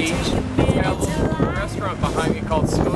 beach. It's got a little restaurant behind me called